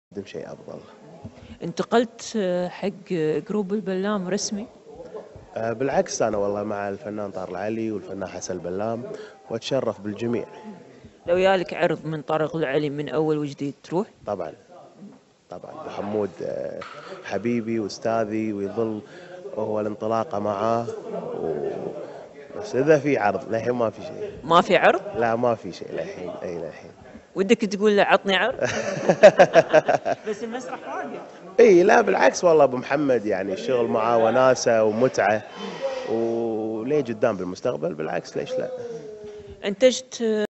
قدم شيء افضل. انتقلت حق جروب البلام رسمي؟ بالعكس انا والله مع الفنان طارق العلي والفنان حسن البلام واتشرف بالجميع. لو يالك عرض من طارق العلي من اول وجديد تروح؟ طبعا طبعا ابو حمود حبيبي واستاذي ويظل هو الانطلاقه معاه بس اذا في عرض للحين ما في شيء. ما في عرض؟ لا ما في شيء للحين للحين. ودك تقول له عطني عرض؟ بس المسرح واقف. اي لا بالعكس والله ابو محمد يعني الشغل معاه وناسه ومتعه وليه قدام بالمستقبل بالعكس ليش لا. انتجت